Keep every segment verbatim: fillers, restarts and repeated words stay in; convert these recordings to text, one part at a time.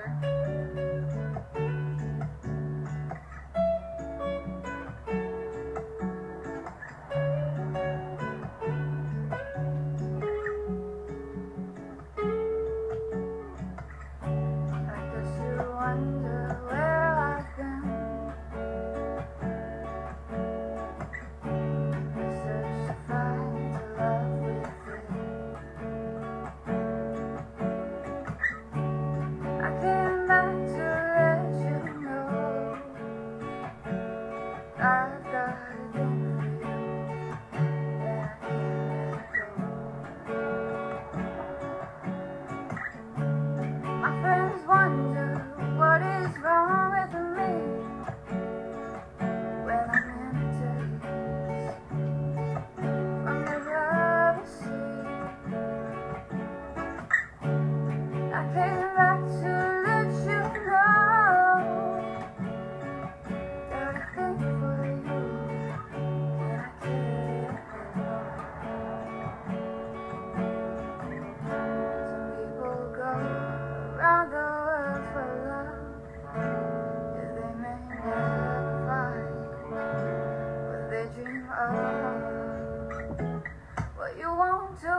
What you won't do,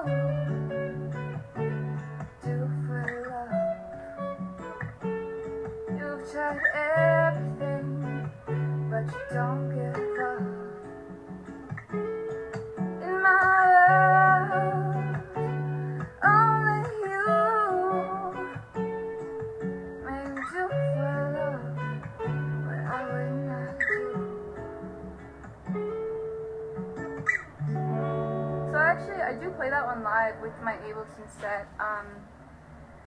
do for love. You've tried everything, but you don't give up. In my world, only you make me do for love what I would not do. So actually, I do play that one live with my Ableton set. Um,